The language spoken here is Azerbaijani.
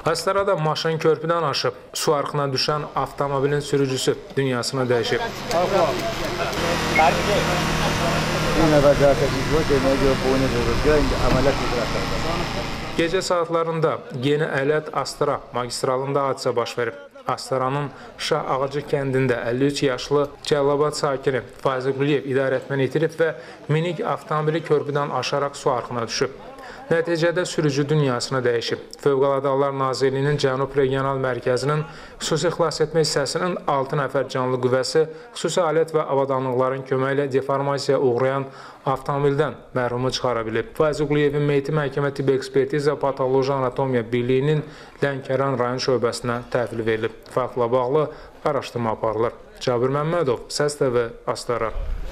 Astarada maşın körpüdən aşıb, su arxına düşən avtomobilin sürücüsü dünyasını dəyişib. Gecə saatlarında Yeni Ələt Astara magistralında hadisə baş verib. Astaranın Şah Ağacı kəndində 53 yaşlı Cəlilabad sakini Faiz Quliyev idarəetməni itirib və minik avtomobili körpüdən aşaraq su arxına düşüb. Nəticədə sürücü dünyasını dəyişib. Fövqəladə Hallar Nazirliyinin Cənub Regional Mərkəzinin xüsusi xilas etmə hissəsinin 6 nəfər canlı qüvvəsi xüsusi alət və avadanlıqların köməyi ilə deformasiyaya uğrayan avtomobildən mərhumu çıxara bilib. Faiz Quliyevin meyti məhkəmə tibbi ekspertiza patoloji anatomiya birliyinin Lənkəran rayon şöbəsinə təhvil verilib. Faktla bağlı araşdırma aparılır. Cabir Məmmədov, Səs TV, Astara.